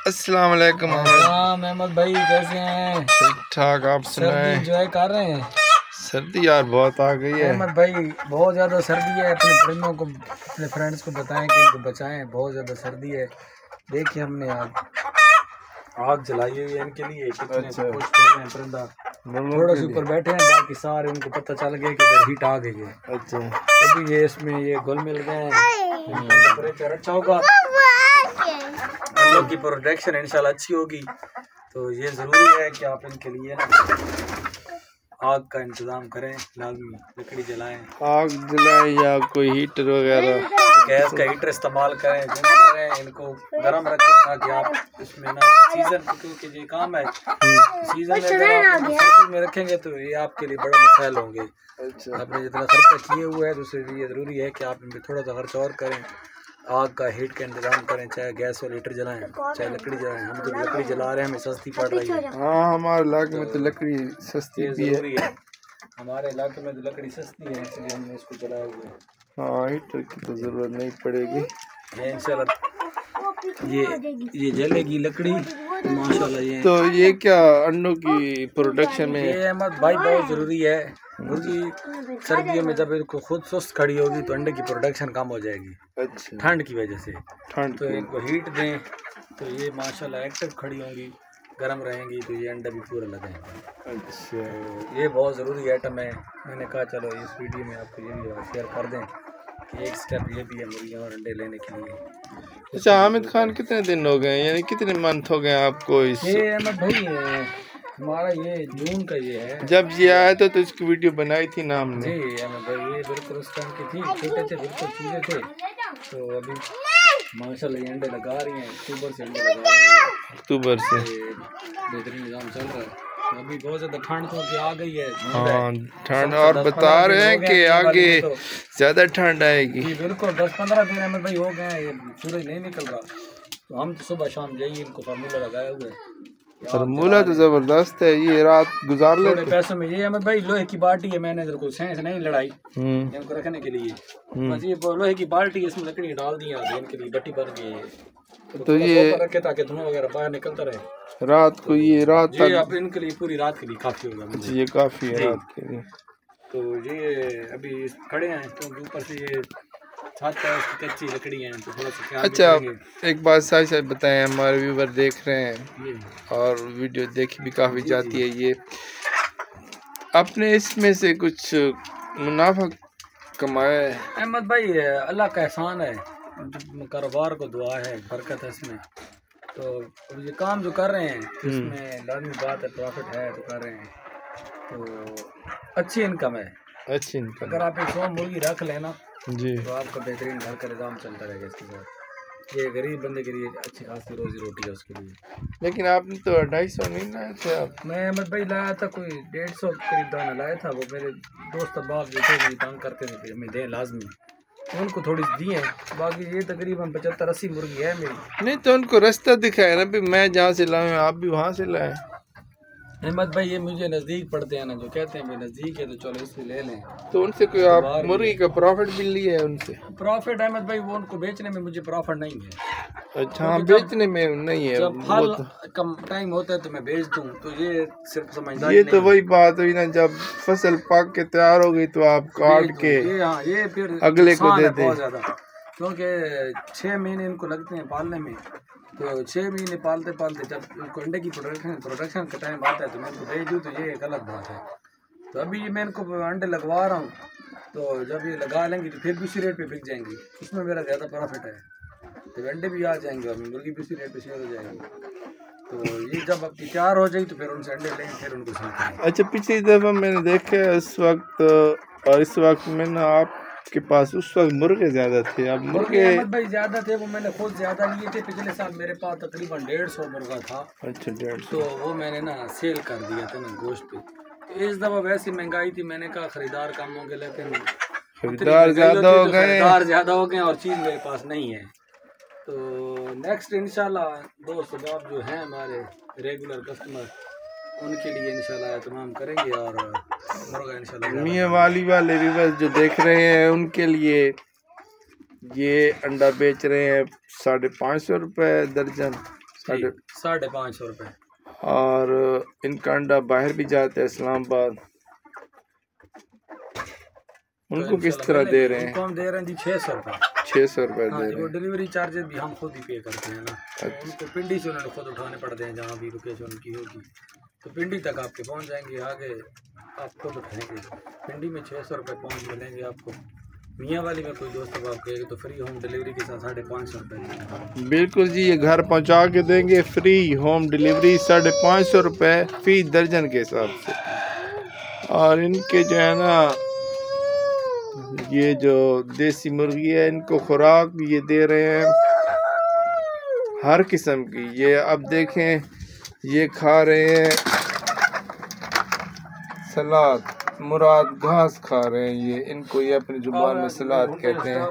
अस्सलाम वालेकुम अहमद भाई, कैसे हैं? ठीक ठाक, आप सुनाएं? एंजॉय कर रहे हैं? सर्दी यार बहुत आ गई है अहमद भाई, बहुत ज़्यादा सर्दी है। अपने फ्रेंडों को, अपने फ्रेंड्स को बताएं कि इनको बचाएं, बहुत ज़्यादा सर्दी है। देखिए हमने आग जलाई हुई है इनके लिए। कितने खुश थे परिंदा, थोड़ा से ऊपर बैठे हैं, बाकी सारे उनको पता चल गया कि इधर हीट आ गई है। अच्छा, अभी ये इसमें ये घुल मिल गए हैं। टेम्परेचर अच्छा होगा, हम लोग की प्रोटेक्शन इंशाल्लाह अच्छी होगी। तो ये ज़रूरी है कि आप इनके लिए ना आग का इंतज़ाम करें, लाजमी लकड़ी जलाएं, आग जलाएं या कोई हीटर वगैरह, गैस का हीटर इस्तेमाल करें, जो करें इनको गर्म रखें ताकि आप इसमें ना सीज़न, क्योंकि ये काम है सीज़न में सर्दी में रखेंगे तो ये आपके लिए बड़ा मसाइल होंगे। अच्छा, आपने जितना खर्चा किए हुए है तो उसके लिए ज़रूरी है कि आप इनमें थोड़ा सा खर्च और करें, आग का हीट का इंतजाम करें, चाहे गैस वाला हीटर जलाएं चाहे लकड़ी जलाएं। हम तो लकड़ी जला रहे हैं, हमें सस्ती पड़ रही है। हाँ हमारे इलाके में तो लकड़ी सस्ती भी है। हमारे इलाके में तो लकड़ी सस्ती है, इसलिए हमने इसको जलाया हुआ है। हाँ, हीटर की तो ज़रूरत नहीं पड़ेगी इंशाल्लाह ये जलेगी लकड़ी माशाल्लाह। ये तो ये क्या अंडों की प्रोडक्शन में, ये अहमद भाई बहुत ज़रूरी है। मुर्गी सर्दियों में जब इनको खुद सुस्त खड़ी होगी तो अंडे की प्रोडक्शन कम हो जाएगी। अच्छा, ठंड की वजह से, ठंड तो इनको हीट दें तो ये माशाल्लाह एक्टिव खड़ी होंगी, गर्म रहेंगी, तो ये अंडा भी पूरा लगाएंगे। अच्छा, तो ये बहुत ज़रूरी आइटम है। मैंने कहा चलो इस वीडियो में आपको ये भी शेयर कर दें कि एक स्टेप ये भी है मुर्गियाँ और अंडे लेने के लिए। अच्छा, हामिद खान कितने दिन हो गए, यानी कितने मंथ हो गए आपको इस? ये अहमद भाई हमारा ये जून का ये है। जब ये आया था तो इसकी वीडियो बनाई थी ना हमने। जी अहमद भाई, ये बिल्कुल उस टाइम की थी, छोटे थे बिल्कुल चूजे थे। तो अभी माशाल्लाह ये अंडे लगा रही हैं, अक्टूबर से अंडे लगा रही हैं, अक्टूबर से बेहतरीन निज़ाम चल रहा है। तो अभी बहुत ज़्यादा ठंड तो आ गई है। हाँ, ठंड, और बता रहे हैं कि आगे ज़्यादा ठंड आएगी। जी बिल्कुल, 10-15 दिन अहमद भाई हो गए हैं, ये सूरज नहीं निकल रहा। तो हम तो सुबह शाम यही इनको फार्मूला लगाए हुए हैं। फार्मूला तो ज़बरदस्त है, ये रात गुजार लेते पैसों में। ये अहमद भाई लोहे की बाल्टी है, मैंने इधर कोई साइंस नहीं लड़ाई इनको रखने के लिए, बस ये लोहे की बाल्टी, इसमें लकड़ी डाल दी इनके लिए, बट्टी भर गई है। तो ये रखे ताकि धुआं वगैरह बाहर निकलता रहे रात को। ये रात ये अब इनके लिए पूरी रात के लिए काफ़ी होगा मुझे। ये काफ़ी है रात के लिए। तो ये अभी खड़े हैं क्योंकि ऊपर से ये छत है, उसकी कच्ची लकड़ी है, तो थोड़ा सा। अच्छा, एक बात सच सच बताएं, हमारे व्यूवर देख रहे हैं और वीडियो देखी भी काफ़ी जाती है, ये आपने इसमें से कुछ मुनाफा कमाया है? अहमद भाई अल्लाह का एहसान है, कारोबार को दुआ है, बरकत है इसमें। तो अब ये काम जो कर रहे हैं इसमें लाजमी बात है, प्रॉफिट है तो कर रहे हैं, तो अच्छी इनकम है। अच्छी इनकम, अगर आप 100 मुर्गी रख लेना जी तो आपका बेहतरीन घर का निज़ाम चलता रहेगा। इसके साथ ये गरीब बंदे के लिए अच्छी खासी रोजी रोटी है उसके लिए। लेकिन आपने तो 250 नहीं लाए थे आप? मैं अहमद भाई लाया था, कोई 150 करीब दाना लाया था। वो मेरे दोस्त अब्बाब जो थे वो तंग करते थे हमें दें लाजमी, उनको थोड़ी दी है। बाकी ये तकरीबन 75-80 मुर्गी है मेरी। नहीं तो उनको रास्ता दिखाया ना भी, मैं जहाँ से लाऊं आप भी वहाँ से लाएं। अहमद भाई ये मुझे नज़दीक पड़ते हैं ना, जो कहते हैं भाई नज़दीक है तो चलो इससे ले लें। तो उनसे कोई आप मुर्गी का प्रॉफिट भी लिया है उनसे? प्रॉफिट अहमद भाई वो उनको बेचने में मुझे प्रॉफिट नहीं है। अच्छा, हाँ, बेचने में नहीं है। जब फल कम टाइम होता है तो मैं बेच दूं, तो ये सिर्फ समझदारी ये तो वही बात हुई ना, जब फसल पक के तैयार हो गई तो आप काट के ये फिर अगले को दे दे। बहुत ज़्यादा, क्योंकि 6 महीने इनको लगते हैं पालने में। तो 6 महीने पालते पालते जब इनको अंडे की प्रोडक्शन का टाइम आता है तो मैं इनको भेज दूँ, तो ये गलत बात है। तो अभी मैं इनको अंडे लगवा रहा हूँ, तो जब ये लगा लेंगे तो फिर भी उसी रेट पे बिक जाएंगी, उसमें मेरा ज़्यादा प्रॉफिट है। तो अंडे भी आ जाएंगे और मुर्गी भी उसी रेट पे शेयर हो जाएगी। तो ये जब अब तैयार हो जाएगी तो फिर उनसे अंडे लेंगे, फिर उनको सीखेंगे। अच्छा, पिछली दफ़ा मैंने देखा उस वक्त और इस वक्त में ना आपके पास उस वक्त मुर्गे ज़्यादा थे, अब मुर्गे अहमद भाई ज़्यादा थे, वो मैंने खुद ज़्यादा लिए थे। पिछले साल मेरे पास तकरीबन 150 मुर्गा था। अच्छा, 150, तो वो मैंने ना सेल कर दिया था ना गोश्त पे। तो इस दफ़ा वैसी महंगाई थी, मैंने कहा ख़रीदार कम हो गए, लेकिन खरीदार ज़्यादा हो गए और चीज़ मेरे पास नहीं है। तो नेक्स्ट इंशाल्लाह दोस्त आप जो हैं हमारे रेगुलर कस्टमर, उनके लिए इंशाल्लाह तमाम करेंगे और मुर्गा इंशाल्लाह मियाँ वाली वाले व्यूअर्स जो देख रहे हैं उनके लिए ये अंडा बेच रहे हैं 550 रुपये दर्जन। 550 रुपये। और इनका अंडा बाहर भी जाता है इस्लामाबाद। उनको तो किस तरह दे रहे हैं? उनको हम दे रहे हैं जी 600 रुपये। 600 रुपये हाँ दे जी, रहे वो हैं। डिलीवरी चार्जेस भी हम खुद ही पे करते हैं ना। उनको पिंडी से उन्होंने खुद उठाने पड़ते हैं, जहाँ भी लोकेशन उनकी होगी तो पिंडी तक आपके पहुंच जाएंगे। आगे आप खुद उठाएंगे। पिंडी में 600 रुपये पहुँच मिलेंगे आपको। मियाँ वाली में कोई दोस्त आप कहेंगे तो फ्री होम डिलीवरी के साथ 550 रुपये। बिल्कुल जी, ये घर पहुंचा के देंगे फ्री होम डिलीवरी 550 रुपये फी दर्जन के हिसाब से। और इनके जो है ना, ये जो देसी मुर्गी है, इनको खुराक ये दे रहे हैं हर किस्म की। ये अब देखें, ये खा रहे हैं सलाद, मुराद घास खा रहे हैं। ये इनको ये अपनी जुबान में सलाद कहते हैं।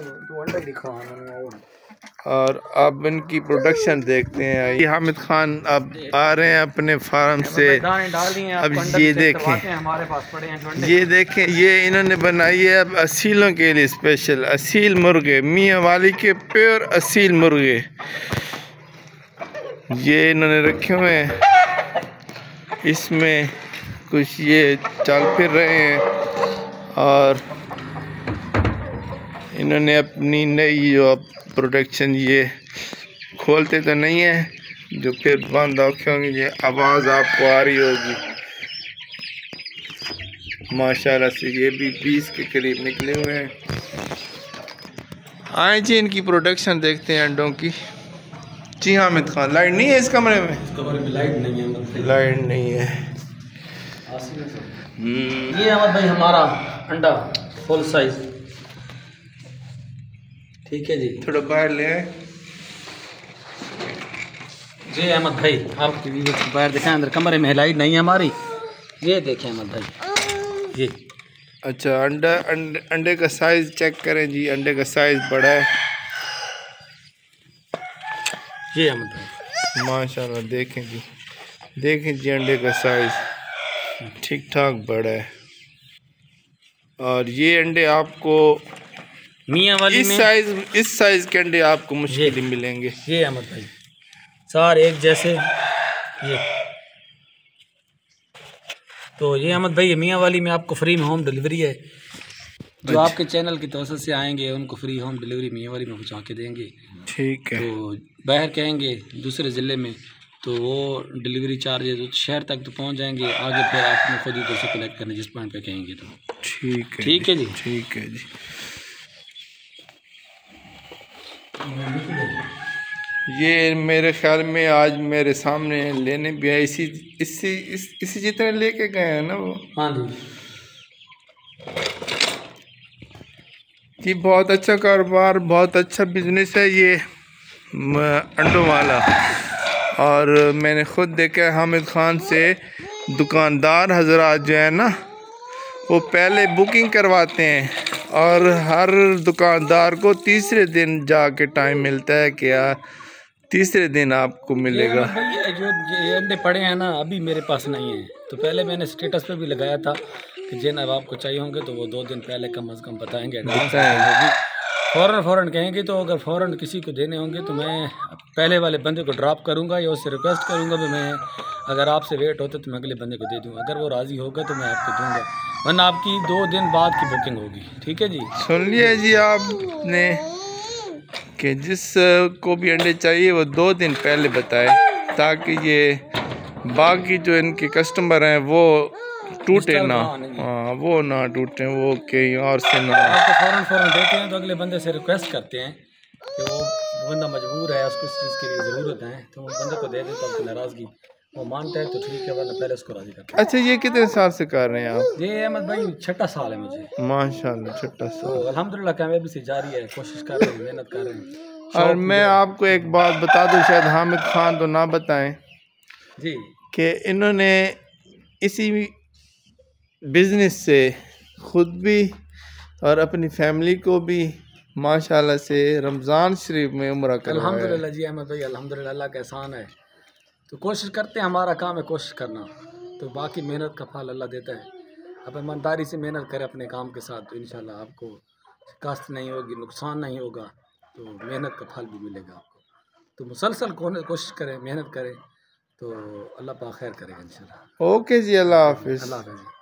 और अब इनकी प्रोडक्शन देखते हैं। ये हामिद खान अब आ रहे हैं अपने फार्म से। अब ये देखें, हमारे पास पड़े हैं। ये देखें, ये इन्होंने बनाई है अब असीलों के लिए स्पेशल। असील मुर्गे, मियाँ वाली के प्योर असील मुर्गे ये इन्होंने रखे हुए हैं। इसमें कुछ ये चल फिर रहे हैं और इन्होंने अपनी नई जो प्रोडक्शन ये खोलते तो नहीं है, जो फिर बंद रखे होंगे। ये आवाज़ आपको आ रही होगी। माशाल्लाह से ये भी 20 के करीब निकले हुए हैं। आए जी, इनकी प्रोडक्शन देखते हैं अंडों की। जी हामिद खान, लाइट नहीं है इस कमरे में? लाइट नहीं है। लाइट नहीं है। ये अहमद भाई हमारा अंडा फुल साइज। ठीक है जी, थोड़ा बाहर ले आए जी अहमद भाई। आपकी वीडियो को बाहर दिखाएं, अंदर कमरे में लाइट नहीं है हमारी। ये देखें अहमद भाई, ये अच्छा अंडे का साइज चेक करें जी। अंडे का साइज बड़ा है। ये अहमद भाई माशाल्लाह, देखें जी, देखें जी, अंडे का साइज ठीक ठाक बड़ा है। और ये अंडे आपको मियाँ वाली में इस साइज के अंडे आपको मुश्किल ही मिलेंगे। ये अहमद भाई सार एक जैसे। ये तो ये अहमद भाई मियाँ वाली में आपको फ्री में होम डिलीवरी है। जो आपके चैनल की तवज्जो से आएंगे उनको फ्री होम डिलीवरी मियाँ वाली में पहुँचा के देंगे। ठीक है। तो बाहर कहेंगे दूसरे ज़िले में तो वो डिलीवरी चार्जेस उस शहर तक तो पहुँच जाएंगे। आगे फिर आपने खुद ही उधर से कलेक्ट करने जिस पॉइंट पे कहेंगे तो ठीक है। ठीक है जी, ठीक है जी। ये मेरे ख्याल में आज मेरे सामने लेने भी आए। इसी जितने लेके गए हैं ना वो। हाँ जी जी, बहुत अच्छा कारोबार, बहुत अच्छा बिजनेस है ये अंडों वाला। और मैंने ख़ुद देखा हामिद खान से दुकानदार हजरात जो है ना, वो पहले बुकिंग करवाते हैं और हर दुकानदार को तीसरे दिन जाके टाइम मिलता है कि यार तीसरे दिन आपको मिलेगा। भाई जो ये अंडे पड़े हैं ना अभी मेरे पास नहीं है। तो पहले मैंने स्टेटस पे भी लगाया था कि जनाब आपको चाहिए होंगे तो वो 2 दिन पहले कम से कम बताएंगे। फ़ौरन कहेंगे तो अगर फ़ौरन किसी को देने होंगे तो मैं पहले वाले बंदे को ड्रॉप करूंगा या उससे रिक्वेस्ट करूंगा कि मैं अगर आपसे वेट होता तो मैं अगले बंदे को दे दूंगा। अगर वो राज़ी होगा तो मैं आपको दूंगा, वरना आपकी 2 दिन बाद की बुकिंग होगी। ठीक है जी, सुन लिया जी आपने कि जिस को भी अंडे चाहिए वो 2 दिन पहले बताए, ताकि ये बाकी जो इनके कस्टमर हैं वो टूटे ना। हाँ, वो ना टूटे, वो कहीं और से ना। आपको फ़ौरन देते हैं तो अगले बंदे से रिक्वेस्ट करते हैं कि वो बंदा मजबूर है, उसको इस चीज़ के लिए ज़रूरत है तो वो बंदे को दे देता है। नाराज़गी वो मानता है तो ठीक है, वरना पहले उसको राज़ी करते हैं। अच्छा, ये कितने साल से कर रहे हैं आप? ये अहमद भाई 6ठा साल है मुझे। माशाल्लाह, 6ठा साल। तो अल्हम्दुलिल्लाह कामयाबी से जारी है, कोशिश कर रहे हैं, मेहनत कर रहे हैं। और मैं आपको एक बात बता दूं, शायद हामिद खान तो ना बताएं जी, कि इन्होंने इसी बिज़नेस से ख़ुद भी और अपनी फैमिली को भी माशाल्लाह से रमज़ान शरीफ में उम्रा करवाया। अल्हम्दुलिल्लाह जी अहमद भाई, अल्हम्दुलिल्लाह अल्लाह का एहसान है। तो कोशिश करते हैं, हमारा काम है कोशिश करना, तो बाकी मेहनत का फल अल्लाह देता है। अब ईमानदारी से मेहनत करें अपने काम के साथ तो इंशाल्लाह आपको शिकस्त नहीं होगी, नुकसान नहीं होगा, तो मेहनत का फल भी मिलेगा आपको। तो मुसलसल कोशिश करें, मेहनत करें, तो अल्लाह पाक खैर करेगा इंशाल्लाह। ओके जी, अल्लाह हाफिज़। अल्लाह हाफ़िज़।